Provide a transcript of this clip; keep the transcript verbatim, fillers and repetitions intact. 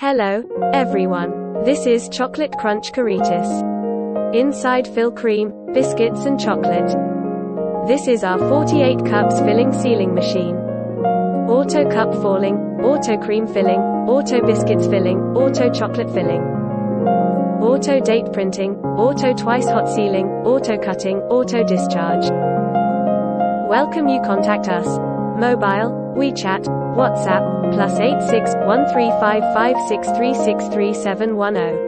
Hello, everyone. This is Chocolate Crunch Caritas. Inside fill cream, biscuits and chocolate. This is our forty-eight cups filling sealing machine. Auto cup falling, auto cream filling, auto biscuits filling, auto chocolate filling. Auto date printing, auto twice hot sealing, auto cutting, auto discharge. Welcome you contact us. Mobile, WeChat, WhatsApp, plus eight six one three five five six three six three seven one zero.